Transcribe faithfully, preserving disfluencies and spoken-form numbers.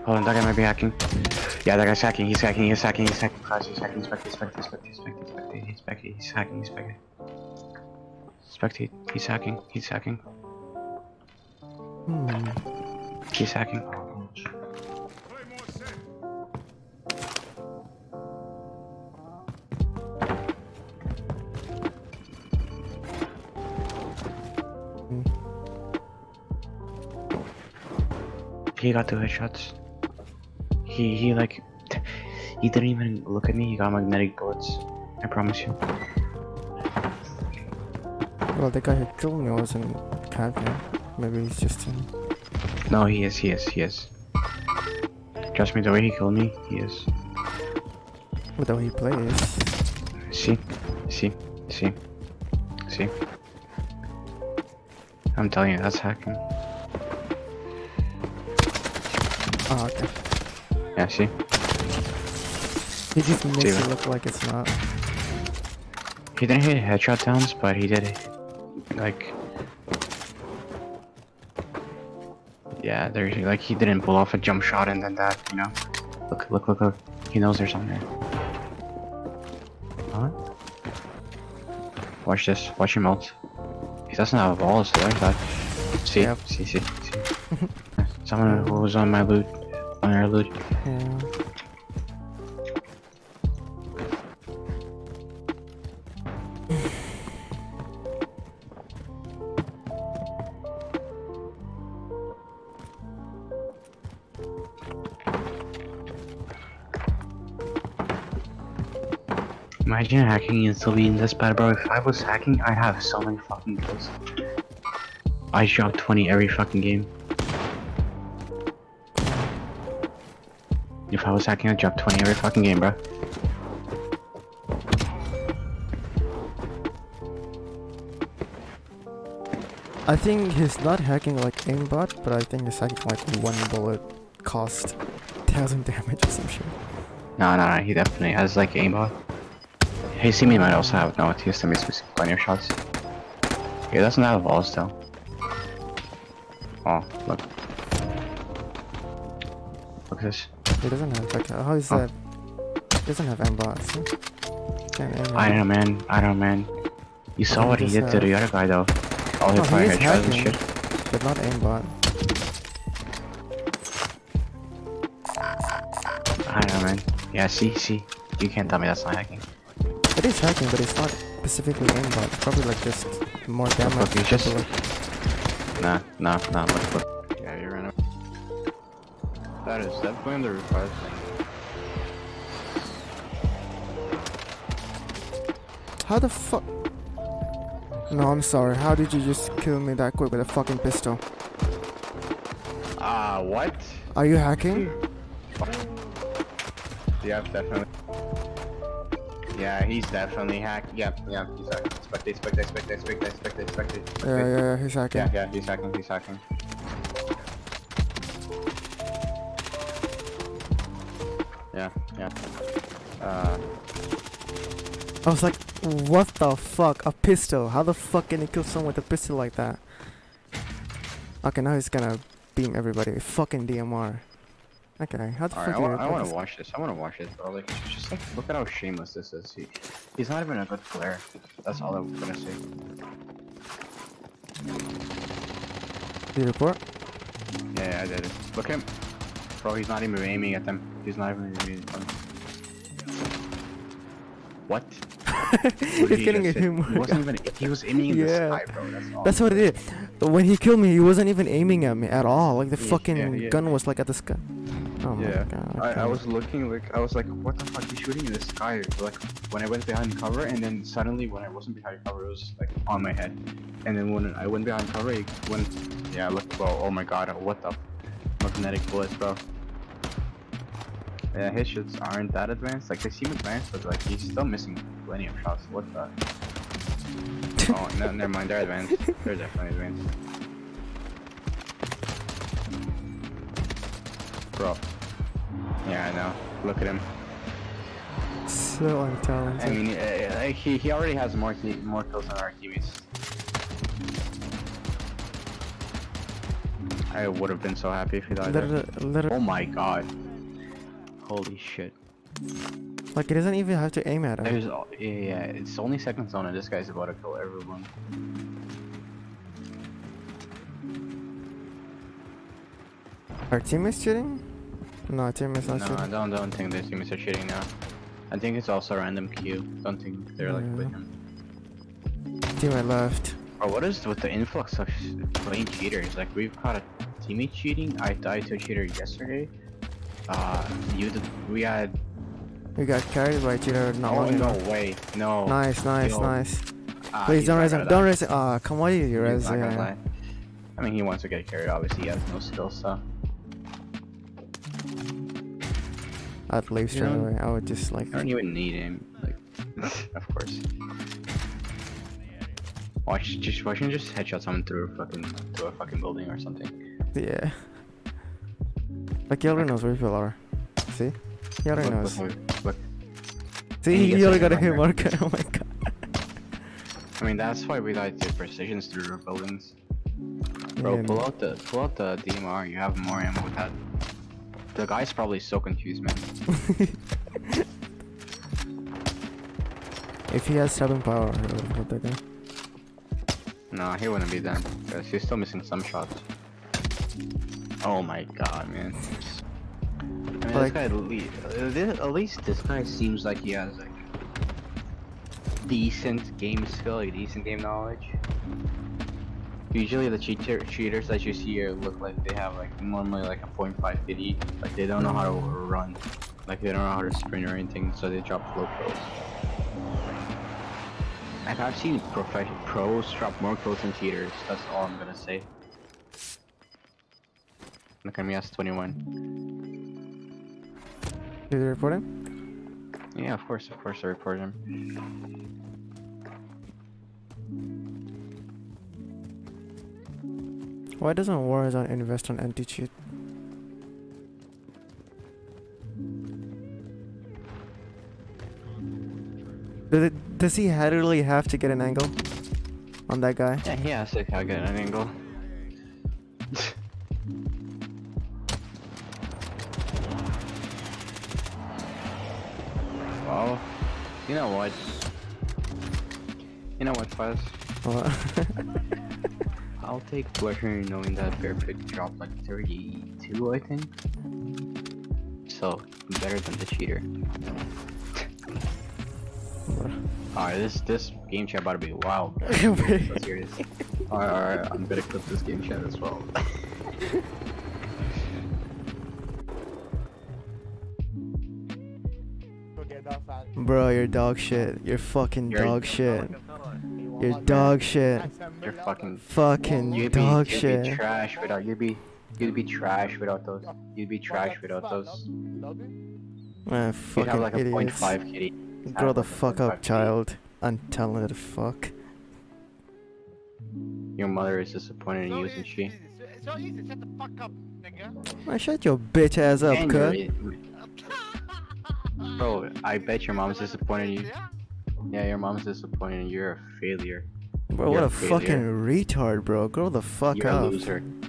Hold on, that guy might be hacking. Yeah, that guy's hacking. He's hacking. He's hacking. He's hacking. Class. He's hacking. Spectate. Spectate. Spectate. Spectate. Spectate. He's spectate. He's hacking. He's spectate. Spectate. He's hacking. He's hacking. Hmm. He's hacking. He got two headshots. He he like he didn't even look at me. He got magnetic bullets. I promise you. Well, the guy who killed me wasn't camping. Maybe he's just in. No, he is. He is. He is. Trust me, the way he killed me, he is. With the way he plays. See, see, see, see. I'm telling you, that's hacking. Oh, okay. Yeah, see. He just makes See it that? look like it's not. He didn't hit headshot downs, but he did it. Like, yeah, there's like he didn't pull off a jump shot and then that, you know. Look, look, look, look. He knows there's something there. What? Watch this. Watch him ult. He doesn't have a ball, so there's that. See, Yep. see, see, see. Someone who was on my loot, on our loot. Yeah. Imagine hacking and still being this bad, bro. If I was hacking, I'd have so many fucking kills. I drop twenty every fucking game. If I was hacking, I'd drop twenty every fucking game, bro. I think he's not hacking like aimbot, but I think he's hacking like one bullet cost thousand damage or some shit. No, no, no. He definitely has like aimbot. Hey, see me might also have no. He has to miss plenty of shots. He doesn't have balls though. Oh, look. Look at this. He doesn't have like how is Oh. that? He doesn't have aimbot. See? Can't aim I at don't him. know, man. I don't know, man. You saw he what he just, did to uh, the other guy though. All No, his he fire is headshots and hacking, shit. but not aimbot. I don't know, man. Yeah, see, see. You can't tell me that's not hacking. It is hacking, but it's not specifically aimbot. It's probably like just more damage. Look, he's just- Like, Nah, nah, nah. Look, look. Yeah, you ran up. That is definitely on the roof, guys. how the fuck? No, I'm sorry. How did you just kill me that quick with a fucking pistol? Ah, uh, what? Are you hacking? Yeah, definitely. Yeah, he's definitely hacked. Yeah, yeah, he's hacking. Spectate, spectate, spectate, spectate, spectate, spectate. Yeah, yeah, yeah, he's hacking. Yeah, yeah, he's hacking, he's hacking. Yeah, yeah. Uh, I was like, what the fuck? A pistol? How the fuck can he kill someone with a pistol like that? Okay, now he's gonna beam everybody with fucking D M R. Okay, how the alright, fuck I, do you wa I record wanna this? watch this. I wanna watch this, bro. Like, it's just like, look at how shameless this is. He, he's not even a good player. That's all I'm gonna say. Do you report? Yeah, yeah, I did it. Look at him. Bro, he's not even aiming at them. He's not even aiming at them. What? He's He getting a just hit- him. He wasn't even. He was aiming in Yeah. the sky, bro. That's all. That's what it is. When he killed me, he wasn't even aiming at me at all. Like the Yeah, fucking yeah, yeah. gun was like at the sky. Oh my Yeah, god. I, I okay. was looking like I was like, what the fuck? He's shooting in the sky. Like when I went behind cover, and then suddenly when I wasn't behind cover, it was like on my head. And then when I went behind cover, it went. Yeah, look, bro. Oh my god, what the magnetic bullets, bro. Yeah, his shots aren't that advanced. Like they seem advanced, but like he's still missing plenty of shots. What the? Oh, no, never mind. They're advanced. They're definitely advanced. Bro. Yeah, I know. Look at him. So untalented. I mean, uh, like he he already has more te more kills than our teammates. I would have been so happy if he died. Literally, There. literally, Oh my god. Holy shit. like, he doesn't even have to aim at him. There's, yeah, yeah, it's only second zone and this guy's about to kill everyone. Are teammates cheating? No, teammates not No, I cheating. don't, don't think their teammates are cheating now. I think it's also a random queue. Don't think they're like with Yeah. him. Teammate left. Bro, what is with the influx of playing cheaters? Like, we've caught a teammate cheating. I died to a cheater yesterday. Uh, you did, we had. We got carried by a cheater not Oh, long no ago. way. No. Nice, nice, Yo. nice. Ah, Please he's don't not raise him. gonna Don't die. raise it. Ah, come on, you He's raise not gonna it. lie. I mean, he wants to get carried. Obviously, he has no skills, so. I'd leave straight You know, away. I would just like. I don't even need him. Like, of course. Watch, just watch him just headshot someone through a fucking, through a fucking building or something. Yeah. Like, he already knows where people are. See? He already Look, knows. look, look, look. See, he he gets already it got a right hit there. marker. Oh my god. I mean, that's why we like to precisions through the buildings. Bro, Yeah, pull man. out the pull out the D M R. You have more ammo with that. The guy's probably so confused, man. If he has seven power, he would have that guy. No, he wouldn't be done because he's still missing some shots. Oh my god, man. I mean, Like- this guy at least, at least this guy seems like he has like decent game skill, like decent game knowledge. Usually the cheater cheaters that you see here look like they have like normally like a point five K D. Like they don't know how to run. Like they don't know how to sprint or anything, so they drop low pros. Like I've seen professional pros drop more kills than cheaters. That's all I'm gonna say. Look at me, S twenty-one. Did you report him? Yeah, of course, of course I report him. Why doesn't Warzone invest on anti-cheat? Does, it, does he really have to get an angle on that guy? Yeah, he has to get an angle. Well, you know what? You know what, Fuzz? What? I'll take pleasure in knowing that Perfect dropped like thirty-two, I think. So, better than the cheater. Alright, this this game chat about to be wild. So serious. Alright, alright, I'm gonna clip this game chat as well. Bro, you're dog shit. You're fucking You're- dog shit. You're dog shit. You're fucking Fucking you'd be, dog you'd shit. be trash without you'd be you'd be trash without those. You'd be trash without those. Man, You'd fucking have like a point idiots. five kitty. Grow the like a fuck point up, five kitty. child. Untalented fuck. Your mother is disappointed in you, isn't she? So easy, shut the fuck up, nigga. Man, shut your bitch ass up, And cut. you're- Bro, I bet your mom's disappointed in you. Yeah? Yeah, your mom's disappointed and you're a failure. Bro, what you're a a failure. fucking retard, bro. Grow the fuck You're up. a loser.